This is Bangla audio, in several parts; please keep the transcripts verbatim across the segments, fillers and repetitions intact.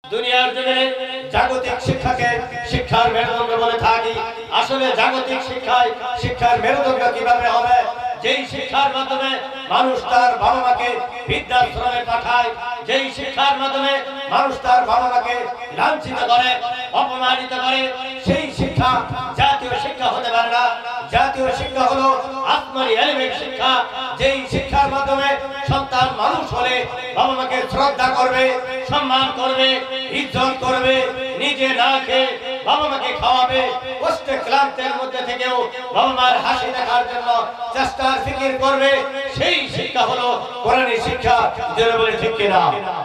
দুনিয়ার জমিনে জাগতিক শিক্ষাকে শিক্ষার মেরুদণ্ড বলে থাকি। আসলে জাগতিক শিক্ষায় শিক্ষার মেরুদণ্ড কিভাবে হবে? যেই শিক্ষার মাধ্যমে মানুষ তার বাবা মাকে বৃদ্ধাশ্রমে পাঠায়, যেই শিক্ষার মাধ্যমে মানুষ তার বাবা মাকে লাঞ্ছিত করে, অপমানিত করে, সেই শিক্ষা জাতীয় শিক্ষা হতে পারে না। জাতীয় শিক্ষা হলো আসমানি ইলমের শিক্ষা। যেই শিক্ষার মাধ্যমে সন্তান মানুষ হলে বাবা মাকে শ্রদ্ধা করবে, সম্মান করবে, ইজ্জত করবে, নিজে না খেয়ে বাবা মাকে খাওয়াবে, কষ্টে ক্লান্তের মধ্যে থেকেও বাবা মার হাসি দেখার জন্য চেষ্টার ফিকির করবে, সেই শিক্ষা হলো কোরআনী শিক্ষা। যেটা বলে ঠিক কিনা?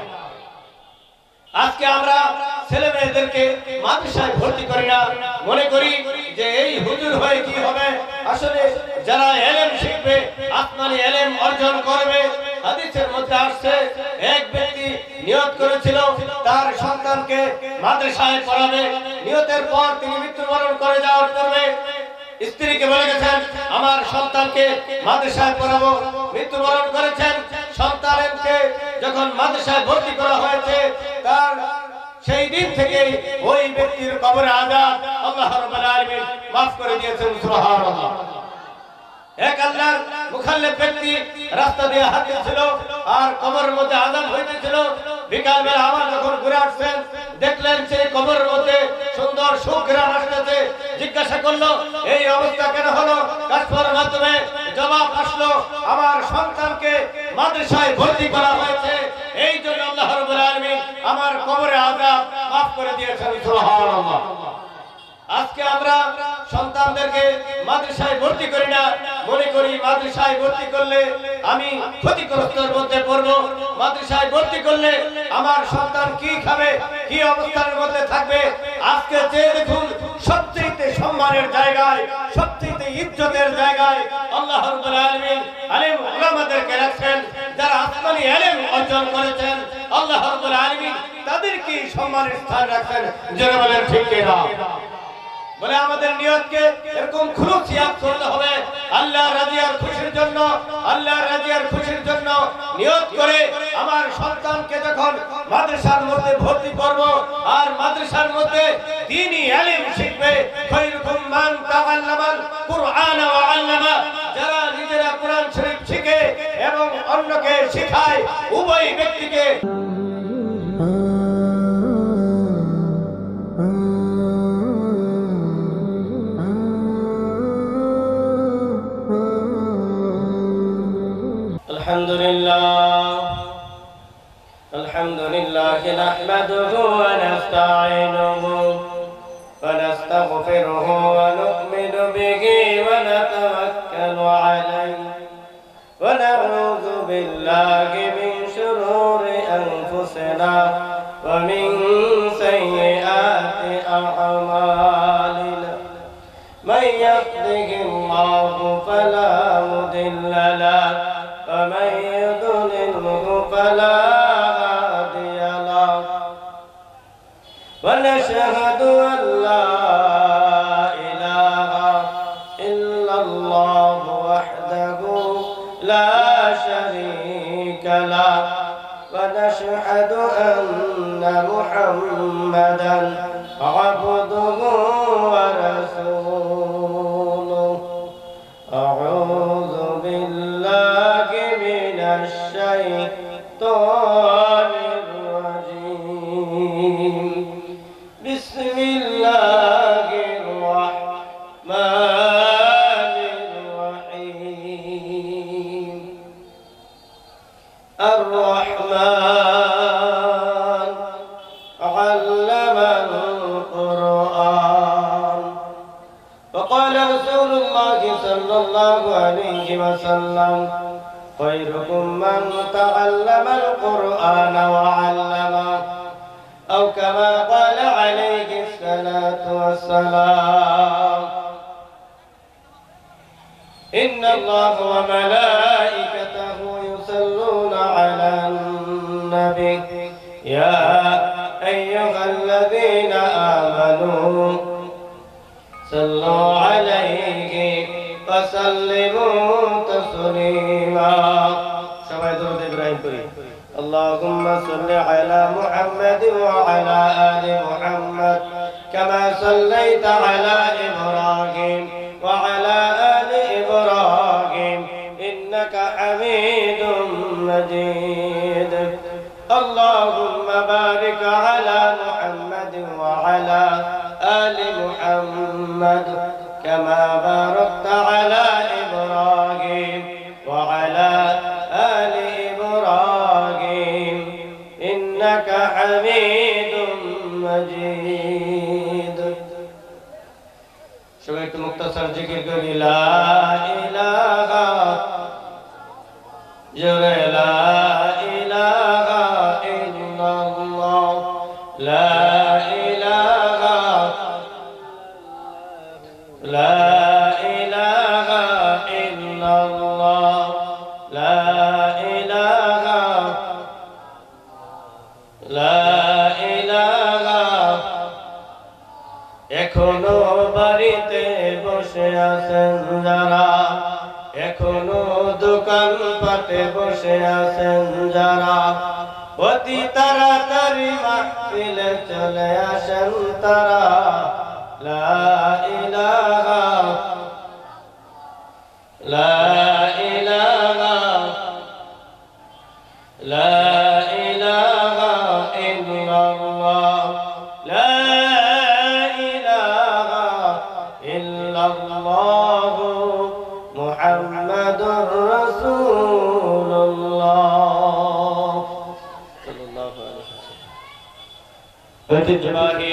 আজকে আমরা ছেলে মেয়েদেরকে মাদ্রাসায় ভর্তি করি না, মনে করি যে এই হুজুর হয়ে কি হবে। আসলে যারা ইলম শিখবে, আসমানি ইলম অর্জন করবে, হাদিসের মধ্যে আসছে এক ব্যক্তি নিয়ত করেছিল তার সন্তানকে মাদ্রাসায় পড়াবে। নিয়তের পর তিনি মৃত্যুবরণ করে যাওয়ার পূর্বে স্ত্রীকে বলে গেছেন আমার সন্তানকে মাদ্রাসায় পড়াবো। মৃত্যুবরণ করেছেন। সন্তানকে যখন মাদ্রাসায় ভর্তি করা হয়েছে, তার সেই দিন থেকে ওই ব্যক্তির কবরে আযাব আল্লাহ রাব্বুল আলামিন মাফ করে দিয়েছেন। সুবহানাল্লাহ। এক আল্লাহর মুখাল্লিফ ব্যক্তি রাস্তা দিয়ে হাঁটছিল আর কবরের মধ্যে আযাব হইতেছিল। বিকাল বেলা আবার যখন ঘুরে আসছেন, দেখলেন সেই কবরের মধ্যে সুন্দর সুঘ্রাণ আসতেছে। জিজ্ঞাসা করলো এই অবস্থা কেন হলো? কাশফের মাধ্যমে জবাব আসলো আমার সন্তানকে মাদ্রাসায় ভর্তি করা হয়েছে, এই জন্য আল্লাহ রাব্বুল আলামিন আমার কবরে আযাব মাফ করে দিয়েছেন। সুবহানাল্লাহ। আজকে আমরা সন্তানদেরকে মাদ্রাসায় ভর্তি করি না, মনে করি মাদ্রাসায় ভর্তি করলে আমি ক্ষতিগ্রস্তের মধ্যে পড়ব, মাদ্রাসায় ভর্তি করলে আমার সন্তান কি খাবে, কি অবস্থানের মধ্যে থাকবে। আজকে চেয়ে দেখুন, সবচেয়ে সম্মানের জায়গায়, সবচেয়ে ইজ্জতের জায়গায় আল্লাহ রাব্বুল আলামিন আলেম উলামাদেরকে রাখছেন, যারা আসমানি ইলম অর্জন করেছেন। আল্লাহ রাব্বুল আলামিন তাদেরকে সম্মানের স্থান রাখছেন। যারা বলেন ঠিক কিনা? বলে আমাদের নিয়তকে এরকম খুলুসিয়াত করতে হবে, আল্লাহ রাজিয়ার খুশির জন্য, আল্লাহ রাজিয়ার খুশির জন্য নিয়ত করে আমার সন্তানকে যখন মাদ্রাসার মধ্যে ভর্তি করব, আর মাদ্রাসার মধ্যে দ্বীনি ইলম শিখবে। খায়রুকুম মান তাআল্লামাল কুরআন ওয়া আল্লামা, যারা নিজেরা কোরআন শরীফ শিখে এবং অন্যকে শেখায়, উভয় ব্যক্তিকে আলহামদুলিল্লাহ আলহামদুলিল্লাহ নাহমাদুহু ওয়া নাস্তাঈনুহু ওয়া নাস্তাগফিরুহু ওয়া নু'মিনু বিহি ওয়া নাতাওয়াক্কালু আলাইহি ওয়া নাউযু বিল্লাহি মিন শুরুরি আনফুসিনা ওয়া মিন সাইয়্যাতি আ'মালিনা মান ইয়াহদিহিল্লাহু ফালা মুদিল্লা লাহু ومن يضلله فلا هادي له ونشهد أن لا إله إلا الله وحده لا شريك له ونشهد أن محمدا عبده ورسوله أعوذ بالله الشيطان الرجيم بسم الله الرحمن الرحيم الرحمن علم القرآن وقال رسول الله صلى الله عليه وسلم خيركم من تعلم القرآن وعلمه أو كما قال عليه الصلاة والسلام إن الله وملائكته يصلون على النبي يا أيها الذين آمنوا صلوا عليه وسلموا تسليما. সবাই দরুদ ইব্রাহিম পড়ি। اللهم صل على محمد وعلى آل محمد كما صليت على إبراهيم وعلى آل إبراهيم إنك حميد مجيد اللهم بارك على محمد وعلى آل محمد كما باركت على إبراهيم وعلى آل إبراهيم إنك حميد مجيد شوية مختصر ذكر قل لا إله جرى لا إله إلا الله لا إله لا إله إلا الله لا إله لا إله এখনো বাড়িতে বসে আছেন যারা এখনো দোকান পাটে বসে আছেন যারা অতি তাড়াতাড়ি মাহফিলে চলে আসেন তারা লা ইলাহা লা ইলাহা লা ইলাহা ইল্লাল্লাহ লা ইলাহা ইল্লাল্লাহ মুহাম্মাদুর রাসূলুল্লাহ সাল্লাল্লাহু আলাইহি ওয়াসাল্লাম। ঐতিহ্যবাহী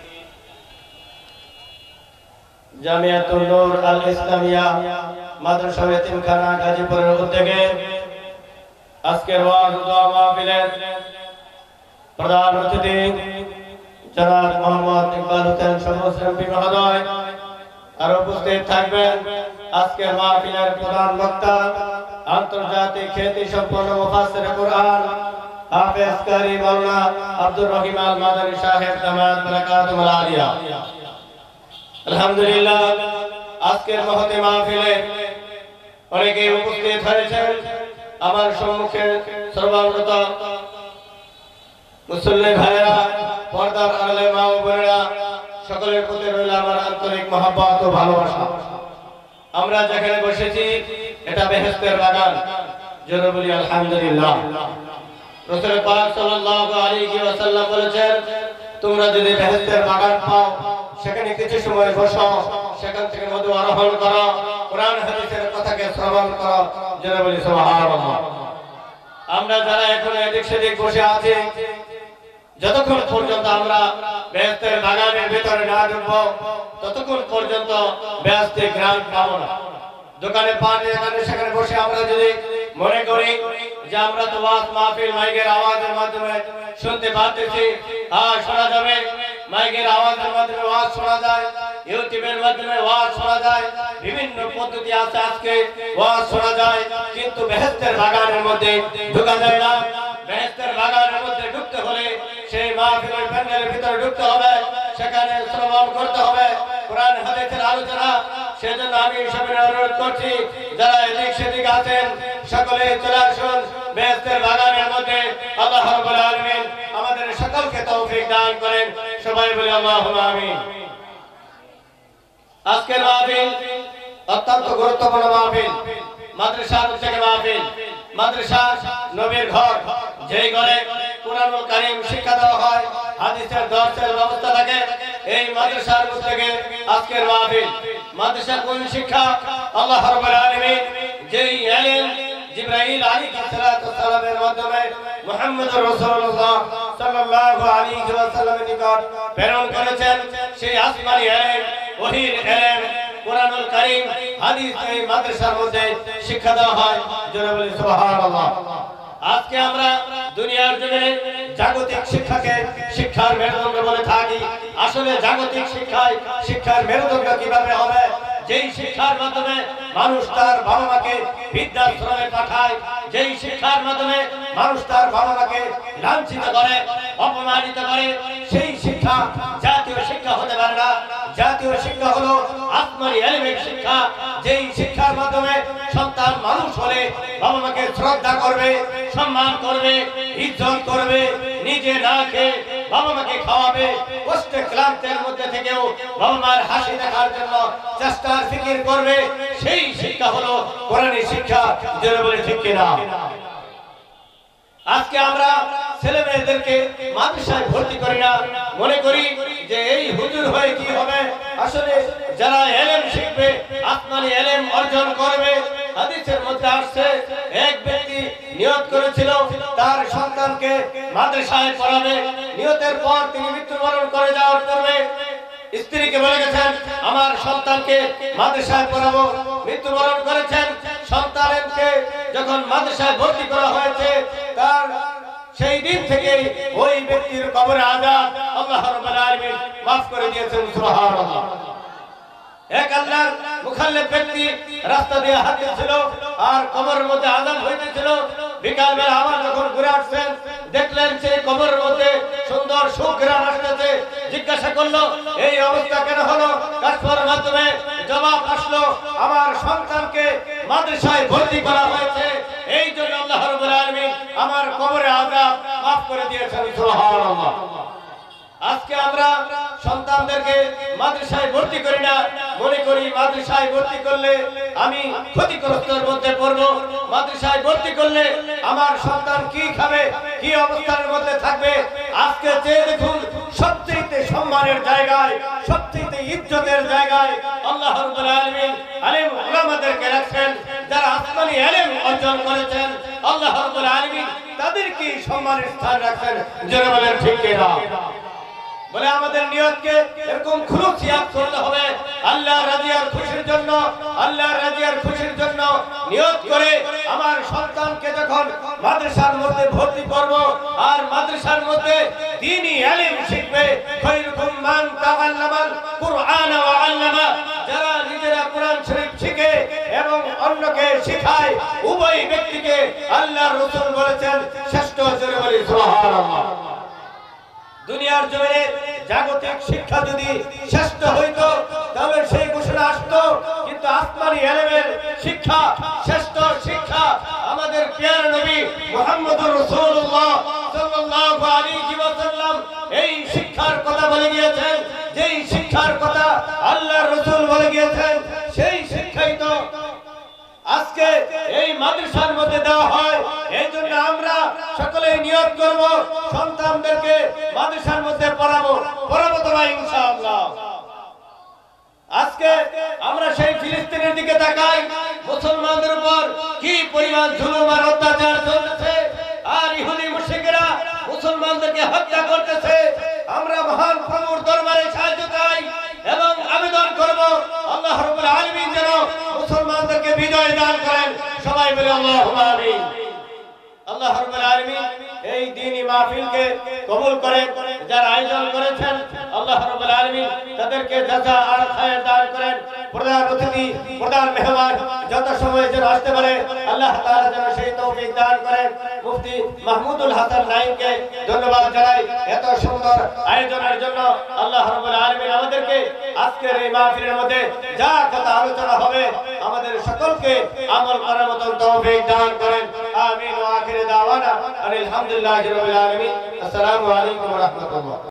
জামিয়াতুন নূর আল ইসলামিয়া মাদ্রাসা এতিমখানা গাজীপুরের উদ্যোগে আজকের ওয়াজ ও দোয়া মাহফিলের প্রধান অতিথি জনাব মোহাম্মদ ইকবাল হোসেন সমস্যা মহোদয় আর উপস্থিত থাকবেন আজকের মাহফিলের প্রধান বক্তা আন্তর্জাতিক খ্যাতি সম্পন্ন মুফাসসির কুরআন হাফেজ কারি মাওলানা আব্দুর রহিম আল মাদানী সাহেব দামাত বারাকাতুল আলিয়া। আলহামদুলিল্লাহ আজকের মহতি মাহফিলে অনেকে উপস্থিত হয়েছেন। আমার সম্মুখে সর্বপ্রত মুসল্লি ভাইরা, পর্দার আড়ালে মা ও বোনেরা, সকলের প্রতি রইল আমার আন্তরিক মহব্বত ও ভালোবাসা। আমরা যেখানে বসেছি এটা বেহেশতের বাগান, জোরে বলি আলহামদুলিল্লাহ। রাসূল পাক সাল্লাল্লাহু আলাইহি ওয়াসাল্লাম বলেছেন, তোমরা যদি বেহেশতের বাগান পাও সেখানে কিছু সময় বসো, সেখান থেকে মধু আরোহণ করো, কোরআন হাদিসের কথাকে শ্রবণ করো, জোরে বলি সুবহানাল্লাহ। আমরা যারা এখন এদিক সেদিক বসে আছি, যতক্ষণ পর্যন্ত আমরা বেহেশতের বাগানের ভিতরে না ঢুকবো ততক্ষণ পর্যন্ত বেহেশতের ঘ্রাণ পাবো না। দোকানে পান এখানে সেখানে বসে আমরা যদি মনে করি যে আমরা তো ওয়াজ মাহফিল মাইকের আওয়াজের মাধ্যমে শুনতে পাচ্ছি, হ্যাঁ শোনা যাবে, মাইকের আওয়াজের মাধ্যমে ওয়াজ শোনা যায়, ইউটিউবের মাধ্যমে ওয়াজ শোনা যায়, বিভিন্ন পদ্ধতি আছে আজকে ওয়াজ শোনা যায়, কিন্তু বেহেশতের বাগানের মধ্যে ঢোকা যায় না। বেহেশতের বাগানের মধ্যে ঢুকতে হলে সেই মাহফিলের প্যান্ডেলের ভিতরে ঢুকতে হবে, সেখানে শ্রবণ করতে হবে কোরআন হাদিসের আলোচনা। সেজন্য আমি সবাই অনুরোধ করছি, যারা এদিক সেদিক আছেন সকলে চলে আসুন বেহেশতের বাগানের মধ্যে। আল্লাহ রাব্বুল আলামিন আমাদের সকলকে তৌফিক দান করেন, সবাই বলি আল্লাহুম্মা আমিন। আজকের মাহফিল অত্যন্ত গুরুত্বপূর্ণ মাহফিল, মাদ্রাসার উদ্যোগে মাহফিল। মাদ্রাসা নবীর ঘর, যেই ঘরে কুরআনুল কারীম শিক্ষা দেওয়া হয়, হাদিসের দর্শের ব্যবস্থা থাকে, এই মাদ্রাসার উদ্যোগে আজকের মাহফিল। মাদ্রাসা কোন শিক্ষা? আল্লাহ রাব্বুল আলামিন যেই ইলম জিবরাইল আলাইহিস সালাতু ওয়াস সালামের মাধ্যমে মুহাম্মদুর রাসূলুল্লাহ সাল্লাল্লাহু আলাইহি ওয়াসাল্লামের নিকট প্রেরণ করেছেন, সেই আসমানী ইলম, ওহীর ইলম, কুরআনুল কারীম, হাদিস এই মাদ্রাসার মধ্যে শিক্ষা দেওয়া হয়, জোরে বলি সুবহানাল্লাহ। আজকে আমরা দুনিয়ার জমিনে জাগতিক শিক্ষাকে শিক্ষার মেরুদণ্ড বলে থাকি। আসলে জাগতিক শিক্ষায় শিক্ষার মেরুদণ্ড কিভাবে হবে? যেই শিক্ষার মাধ্যমে মানুষ তার বাবা মাকে বৃদ্ধাশ্রমে পাঠায়, যেই শিক্ষার মাধ্যমে মানুষ তার বাবা মাকে লাঞ্ছিত করে, অপমানিত করে, সেই শিক্ষা জাতীয় শিক্ষা হতে পারে না। জাতীয় শিক্ষা হলো আসমানী ইলমের শিক্ষা, যেই শিক্ষার মাধ্যমে সন্তান মানুষ হলে বাবা মাকে শ্রদ্ধা করবে, সম্মান করবে, ইজ্জত করবে, নিজে না খেয়ে বাবা মাকে খাওয়াবে, কষ্টে ক্লান্তের মধ্যে থেকেও বাবা মার হাসি দেখার জন্য চেষ্টার ফিকির করবে। সেই শিক্ষা হলো কোরআনের শিক্ষা। যারা বলে ঠিক কিনা? আজকে আমরা ছেলে মেয়েদেরকে মাদ্রাসায় ভর্তি করি না, মনে করি যে এই হুজুর হয়ে কি হবে। আসলে যারা ইলম শিখবে, আসমানি ইলম অর্জন করবে, হাদিসের মধ্যে আসছে এক ব্যক্তি নিয়ত করেছিল তার সন্তানকে মাদ্রাসায় পড়াবে। নিয়তের পর তিনি মৃত্যুবরণ করে যাওয়ার পূর্বে স্ত্রীকে বলে গেছেন আমার সন্তানকে মাদ্রাসায় পড়াবো। মৃত্যুবরণ করেছেন। সন্তানকে যখন মাদ্রাসায় ভর্তি করা হয়েছে, তার সেই দিন থেকে ওই ব্যক্তির কবরে আযাব আল্লাহ রাব্বুল আলামিন মাফ করে দিয়েছেন। সুবহানাল্লাহ। এক আল্লাহর মুখাল্লিফ ব্যক্তি রাস্তা দিয়ে হাঁটছিল আর কবরের মধ্যে আযাব হইতেছিল। বিকাল বেলা আবার যখন ঘুরে আসছেন, দেখলেন সেই কবরের মধ্যে সুন্দর সুঘ্রাণ আসতেছে। জিজ্ঞাসা করলো এই অবস্থা কেন হলো? কাশফের মাধ্যমে জবাব আসলো আমার সন্তানকে মাদ্রাসায় ভর্তি করা হয়েছে, এই জন্য আল্লাহ রাব্বুল আলামিন আমার কবরে আযাব মাফ করে দিয়েছেন। সুবহানাল্লাহ। আজকে আমরা সন্তানদেরকে মাদ্রাসায় ভর্তি করি না, মনে করি মাদ্রাসায় ভর্তি করলে আমি ক্ষতিগ্রস্তের মধ্যে পড়ব, মাদ্রাসায় ভর্তি করলে আমার সন্তান কি খাবে, কি অবস্থানের মধ্যে থাকবে। আজকে যে দেখুন সবচেয়ে সম্মানের জায়গায়, সবচেয়ে ইজ্জতের জায়গায় আল্লাহ রাব্বুল আলামিন আলেম উলামাদেরকে রাখছেন, যারা আসমানি ইলম অর্জন করেছেন। আল্লাহ রাব্বুল আলামিন তাদেরকে সম্মানের স্থান রাখছেন। যারা বলেন ঠিক কিনা? বলে আমাদের নিয়তকে এরকম খুলুসিয়াত করতে হবে, আল্লাহ রাজিয়ার খুশির জন্য, আল্লাহ রাজিয়ার খুশির জন্য নিয়ত করে আমার সন্তানকে যখন মাদ্রাসার মধ্যে ভর্তি করব আর মাদ্রাসার মধ্যে দ্বীনি ইলম শিখবে। খায়রুকুম মান তাআল্লামাল কুরআন ওয়া আল্লামা, যারা নিজেরা কোরআন শরীফ শিখে এবং অন্যকে শেখায়, উভয় ব্যক্তিকে আল্লাহর রাসূল বলেছেন শ্রেষ্ঠ। জোরে বলি সুবহানাল্লাহ। দুনিয়ার জমিনে জাগতিক শিক্ষা যদি শ্রেষ্ঠ হইতো তাহলে সেই ঘোষণা আসতো, কিন্তু আসমানি ইলমের শিক্ষা শ্রেষ্ঠ শিক্ষা। আমাদের প্রিয় নবী মুহাম্মদুর রাসূলুল্লাহ সাল্লাল্লাহু আলাইহি ওয়াসাল্লাম এই শিক্ষার কথা বলে গিয়েছেন। যেই শিক্ষার কথা আল্লাহর রাসূল বলে গিয়েছেন, সেই শিক্ষাই তো আজকে এই মাদ্রাসার মধ্যে দেওয়া হয়। এই জন্য আমরা সকলেই নিয়ত করব সন্তানদেরকে মাদ্রাসার মধ্যে পড়াবো, পড়াবো তো ভাই ইনশাআল্লাহ। আজকে আমরা সেই ফিলিস্তিনের দিকে তাকাই, মুসলমানদের উপর কি পরিমাণ জুলুম আর অত্যাচার চলতেছে, আর ইহুদি মুশরিকরা মুসলমানদেরকে হত্যা করতেছে। আমরা মহান প্রভুর দরবারে সাহায্য চাই এবং আবেদন করব আল্লাহ রাব্বুল আলামিন যেন মুসলমানদেরকে বিজয় দান করেন। সবাই বলে আল্লাহুম্মা আমিন। আল্লাহ রাব্বুল আলামিন এই দ্বীনি মাহফিলকে কবুল করেন। যারা আয়োজন করেছেন আল্লাহ রাব্বুল আলামিন তাদেরকে জাযা আর খায়র দান করেন। প্রধান অতিথি, প্রধান মেহমান যত সময় যেন আসতে পারে আল্লাহ তাআলা যেন সেই তৌফিক দান করেন। মুফতি মাহমুদুল হাসান নাঈমকে ধন্যবাদ জানাই এত সুন্দর আয়োজনের জন্য। আল্লাহ রাব্বুল আলামিন আমাদেরকে আজকের এই মাহফিলের মধ্যে যা কথা আলোচনা হবে আমাদের সকলকে আমল করার মতন তৌফিক দান করেন। আমিন। ওয়া আখির দাওয়ানা আলহামদুলিল্লাহি রাব্বিল আলামিন। আসসালামু আলাইকুম ওয়া রাহমাতুল্লাহ।